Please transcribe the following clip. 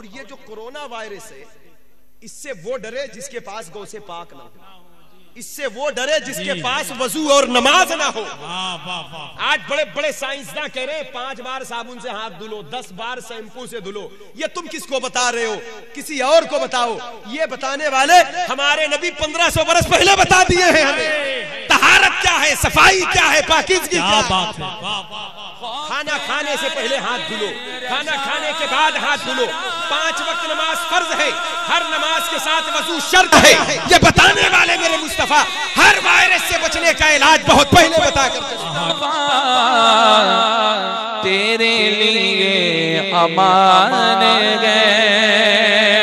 और ये जो कोरोना वायरस है, इससे वो डरे जिसके पास गौ से पाक ना हो, इससे वो डरे जिसके पास वजू और नमाज ना हो। आज बड़े बड़े साइंसदान कह रहे हैं 5 बार साबुन से हाथ धुलो, 10 बार शैम्पू से धुलो। ये तुम किसको बता रहे हो? किसी और को बताओ। ये बताने वाले हमारे नबी 1500 बरस पहले बता दिए हैं हमें। तहारत क्या है, सफाई क्या है, पाकीज़गी क्या है। खाना खाने से पहले हाथ धुलो, खाना खाने के बाद हाथ धुलो। 5 वक्त नमाज फर्ज है, हर नमाज के साथ वजू शर्त है। ये बताने वाले मेरे मुस्तफा हर वायरस से बचने का इलाज बहुत पहले बता करते तेरे लिए अमान गए।